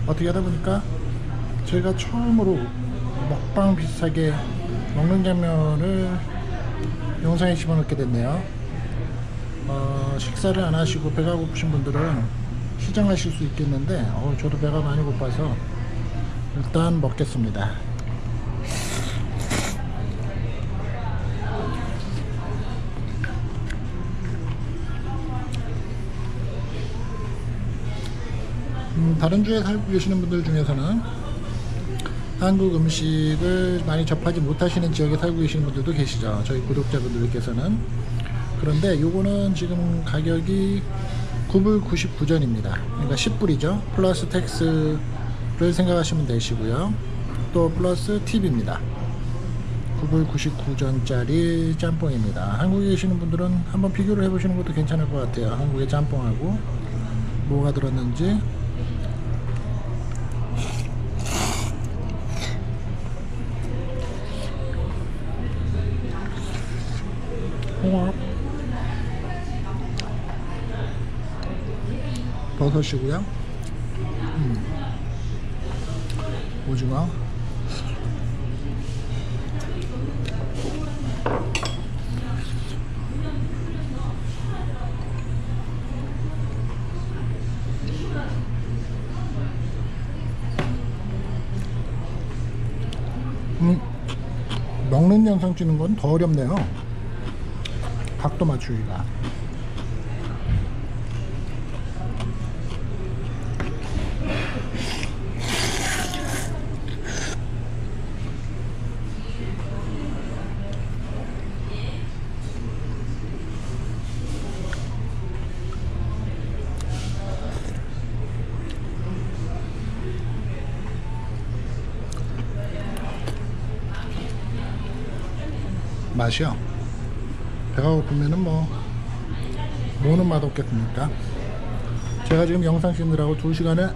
어떻게 하다 보니까 제가 처음으로 먹방 비슷하게 먹는 장면을 영상에 집어넣게 됐네요. 식사를 안 하시고 배가 고프신 분들은 시장하실 수 있겠는데 저도 배가 많이 고파서 일단 먹겠습니다. 다른 주에 살고 계시는 분들 중에서는 한국 음식을 많이 접하지 못하시는 지역에 살고 계시는 분들도 계시죠. 저희 구독자분들께서는. 그런데 요거는 지금 가격이 9불 99전입니다. 그러니까 10불이죠. 플러스 텍스를 생각하시면 되시고요. 또 플러스 팁입니다. 9불 99전짜리 짬뽕입니다. 한국에 계시는 분들은 한번 비교를 해보시는 것도 괜찮을 것 같아요. 한국의 짬뽕하고 뭐가 들었는지. 홍합, 버섯이고요. 오징어, 먹는 영상 찍는 건 더 어렵네요. 각도 맞추기가. 맛이요. 배가 고프면은 뭐는 맛없겠습니까? 제가 지금 영상 찍느라고 2시간에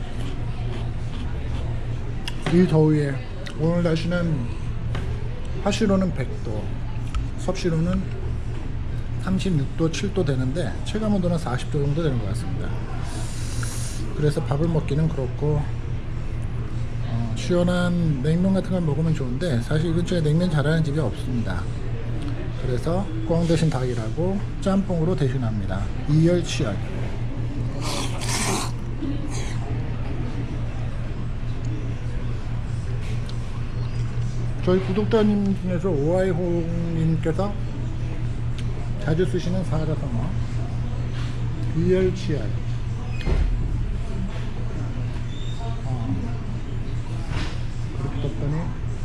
이 더위에, 오늘 날씨는 화씨로는 100도, 섭씨로는 36도, 7도 되는데 체감온도는 40도 정도 되는 것 같습니다. 그래서 밥을 먹기는 그렇고 시원한 냉면 같은 걸 먹으면 좋은데 사실 이 근처에 냉면 잘하는 집이 없습니다. 그래서 꽝 대신 닭이라고 짬뽕으로 대신합니다. 이열치열. 저희 구독자님 중에서 오아이홍님께서 자주 쓰시는 사자성어 이열치열. 그렇게 떴더니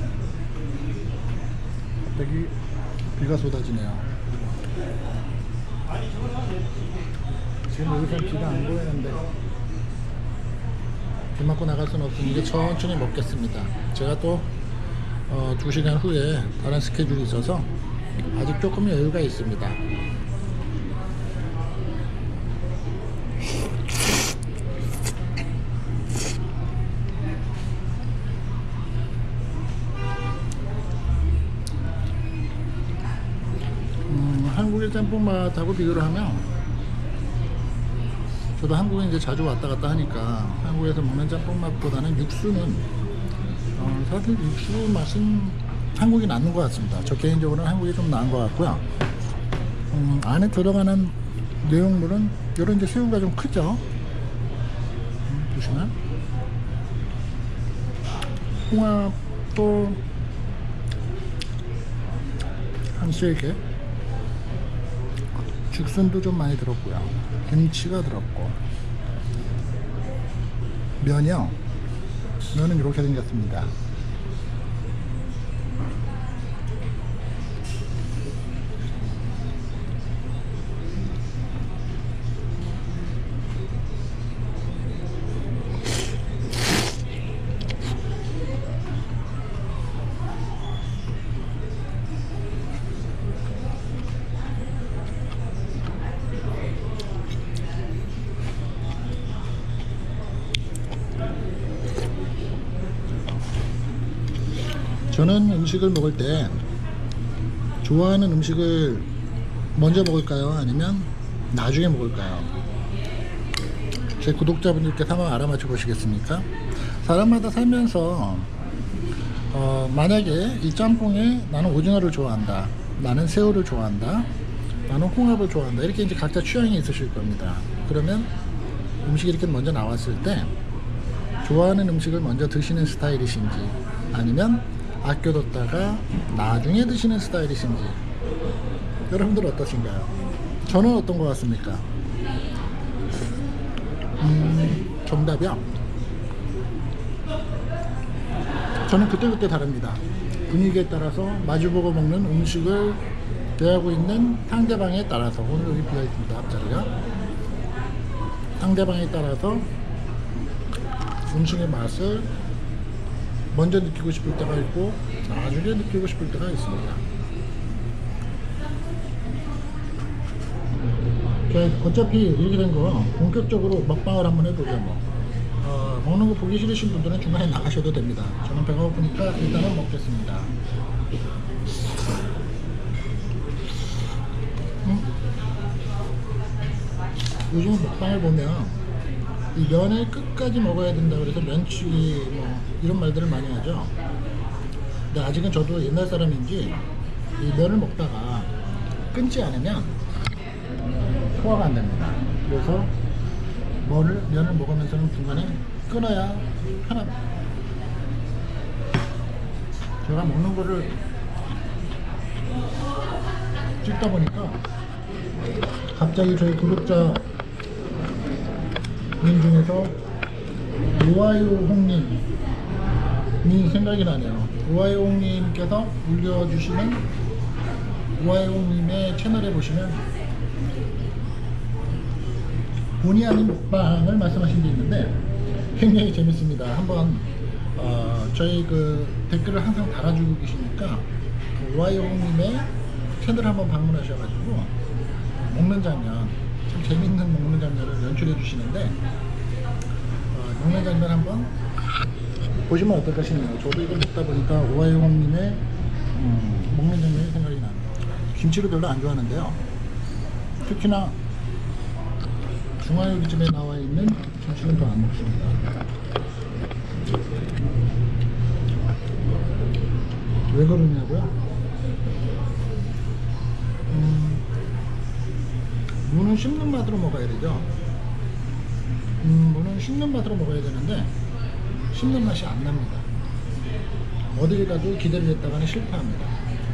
갑자기 비가 쏟아지네요. 지금 여기서 비가 안 보이는데 비 맞고 나갈 수는 없으니 천천히 먹겠습니다. 제가 또 2시간 후에 다른 스케줄이 있어서 아직 조금 여유가 있습니다. 한국의 짬뽕 맛하고 비교를 하면 저도 한국에 이제 자주 왔다 갔다 하니까 한국에서 먹는 짬뽕 맛보다는 육수는 사실 육수 맛은 한국이 낫는 것 같습니다. 저 개인적으로는 한국이 좀 나은 것 같고요. 안에 들어가는 내용물은 이런 이제 새우가 좀 크죠. 보시면 홍합도 한 3개, 죽순도 좀 많이 들었고요. 김치가 들었고, 면은 이렇게 생겼습니다. 저는 음식을 먹을 때 좋아하는 음식을 먼저 먹을까요? 아니면 나중에 먹을까요? 제 구독자분들께 한번 알아맞혀 보시겠습니까? 사람마다 살면서 만약에 이 짬뽕에 나는 오징어를 좋아한다, 나는 새우를 좋아한다, 나는 홍합을 좋아한다, 이렇게 이제 각자 취향이 있으실 겁니다. 그러면 음식이 이렇게 먼저 나왔을 때 좋아하는 음식을 먼저 드시는 스타일이신지, 아니면 아껴뒀다가 나중에 드시는 스타일이신지, 여러분들 어떠신가요? 저는 어떤 것 같습니까? 정답이요? 저는 그때그때 다릅니다. 분위기에 따라서 마주보고 먹는 음식을 대하고 있는 상대방에 따라서, 오늘 여기 비어있습니다. 앞자리가. 상대방에 따라서 음식의 맛을 먼저 느끼고 싶을 때가 있고 나중에 느끼고 싶을 때가 있습니다. 어차피 이렇게 된 거 본격적으로 먹방을 한번 해보죠. 먹는 거 보기 싫으신 분들은 중간에 나가셔도 됩니다. 저는 배가 고프니까 일단은 먹겠습니다. 요즘 먹방을 보면 이 면을 끝까지 먹어야 된다 그래서 면치기 뭐 이런 말들을 많이 하죠. 근데 아직은 저도 옛날 사람인지 이 면을 먹다가 끊지 않으면 소화가 안 됩니다. 그래서 면을 먹으면서는 중간에 끊어야 편합니다. 제가 먹는 거를 찍다 보니까 갑자기 저희 구독자 님 중에서 오하이오홍님이 생각이 나네요. 오하이오홍님께서 올려주시는 오하이오홍님의 채널에 보시면 본의 아닌 먹방을 말씀하신 게 있는데 굉장히 재밌습니다. 한번 저희 그 댓글을 항상 달아주고 계시니까 오하이오홍님의 채널 한번 방문하셔가지고 먹는 장면, 참 재밌는 먹는 장면을 연출해 주시는데 먹는 장면 한번 보시면 어떨까 싶네요. 저도 이걸 먹다 보니까 오하이홍님의 먹는 장면이 생각이 나네요. 김치를 별로 안 좋아하는데요, 특히나 중화요리집에 나와 있는 김치는 더 안 먹습니다. 왜 그러냐고요? 무는 씹는 맛으로 먹어야 되죠. 무는 씹는 맛으로 먹어야 되는데 씹는 맛이 안 납니다. 어딜 가도 기대를 했다가는 실패합니다.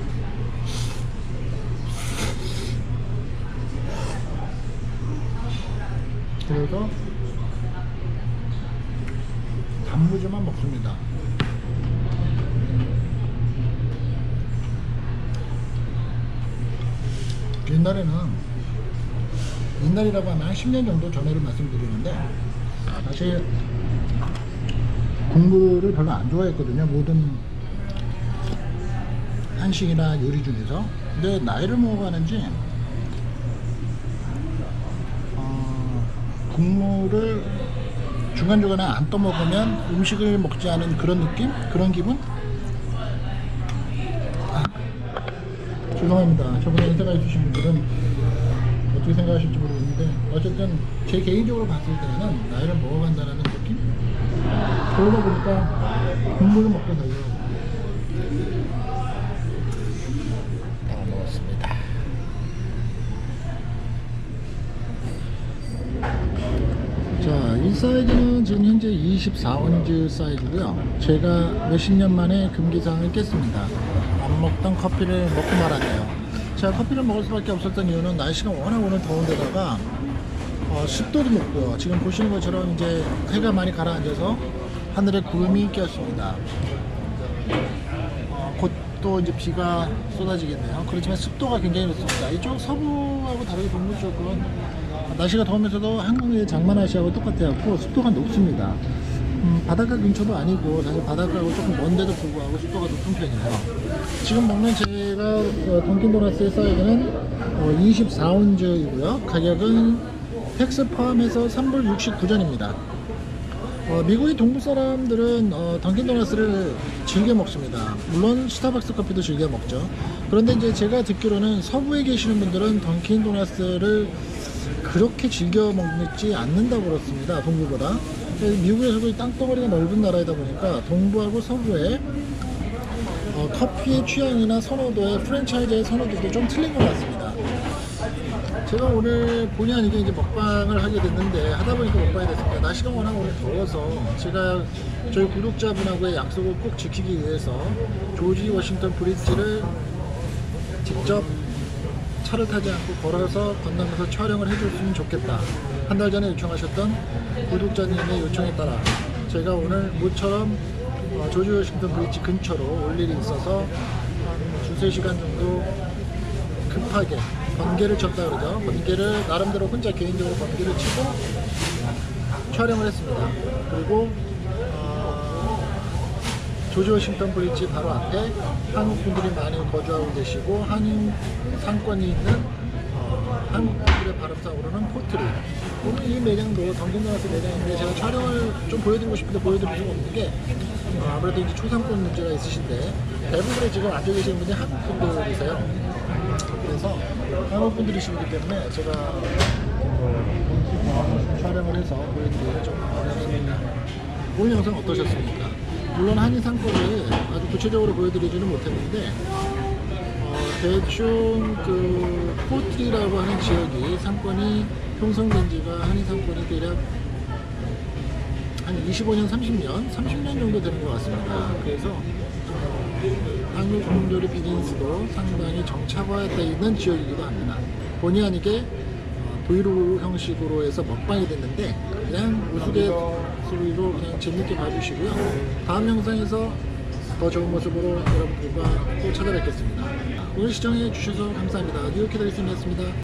그래서 단무지만 먹습니다. 옛날이라고 하면 한 10년 정도 전에를 말씀드리는데, 사실 국물을 별로 안 좋아했거든요. 모든 한식이나 요리 중에서. 근데 나이를 먹어가는지 국물을 중간중간에 안 떠먹으면 음식을 먹지 않은 그런 느낌? 그런 기분? 죄송합니다. 저보다 연세가 있으신 분들은 어떻게 생각하실지 모르겠는데, 어쨌든 제 개인적으로 봤을 때는 나이를 먹어간다는 느낌? 그러다 보니까 국물을 먹게 되더라고요. 다 먹었습니다. 자, 이 사이즈는 지금 현재 24온즈 사이즈고요. 제가 몇십 년 만에 금기사항을 깼습니다. 안 먹던 커피를 먹고 말았네요. 제가 커피를 먹을 수밖에 없었던 이유는 날씨가 워낙 오늘 더운데다가 습도도 높고요. 지금 보시는 것처럼 이제 해가 많이 가라앉아서 하늘에 구름이 꼈습니다. 곧 또 이제 비가 쏟아지겠네요. 그렇지만 습도가 굉장히 높습니다. 이쪽 서부하고 다르게 동부 쪽은 날씨가 더우면서도 한국의 장마날씨하고 똑같아갖고 습도가 높습니다. 바닷가 근처도 아니고 사실 바닷가하고 조금 먼데도 불구하고 습도가 높은 편이에요. 지금 먹는 제가 던킨도너스의 사이즈는 24온즈이고요. 가격은 텍스 포함해서 3불 69전입니다. 미국의 동부 사람들은 던킨도너스를 즐겨 먹습니다. 물론 스타벅스 커피도 즐겨 먹죠. 그런데 이제 제가 듣기로는 서부에 계시는 분들은 던킨도너스를 그렇게 즐겨 먹지 않는다고 그렇습니다. 동부보다. 미국에서도 땅덩어리가 넓은 나라이다 보니까 동부하고 서부에 커피의 취향이나 선호도의 프랜차이즈의 선호도도 좀 틀린 것 같습니다. 제가 오늘 본의 아니게 이제 먹방을 하게 됐는데, 하다 보니까 먹방이 됐습니다. 날씨가 워낙 오늘 더워서 제가 저희 구독자분하고의 약속을 꼭 지키기 위해서 조지 워싱턴 브릿지를 직접 차를 타지 않고 걸어서 건너면서 촬영을 해줬으면 좋겠다. 한 달 전에 요청하셨던 구독자님의 요청에 따라 제가 오늘 모처럼 조지 워싱턴 브릿지 근처로 올 일이 있어서 한 2-3시간 정도 급하게 번개를 쳤다 그러죠. 번개를 나름대로 혼자 개인적으로 번개를 치고 촬영을 했습니다. 그리고 조지 워싱턴 브릿지 바로 앞에 한국 분들이 많이 거주하고 계시고 한인 상권이 있는 한국 분들의 바람사 오르는 포트리. 오늘 이 매장도 던킨도너츠 매장인데 제가 촬영을 좀 보여드리고 싶은데 보여드릴 수가 없는 게 아무래도 이제 초상권 문제가 있으신데 대부분의 지금 앉아 계시는 분이 한국 분들이세요. 그래서 한국 분들이시기 때문에 제가 촬영을 해서 보여드리기 좀 어렵습니다. 오늘 영상 어떠셨습니까? 물론 한인 상권을 아주 구체적으로 보여드리지는 못했는데 대충 그 포트리라고 하는 지역이 상권이 형성된 지가 한인 상권이 대략 한 25년, 30년 정도 되는 것 같습니다. 그래서 한국 공조리 비즈니스도 상당히 정착화되어 있는 지역이기도 합니다. 본의 아니게 브이로그 형식으로 해서 먹방이 됐는데 그냥 우스갯소리로 그냥 재밌게 봐주시고요. 다음 영상에서 더 좋은 모습으로 여러분들과 또 찾아뵙겠습니다. 오늘 시청해 주셔서 감사합니다. 뉴욕 키더리슨이었습니다.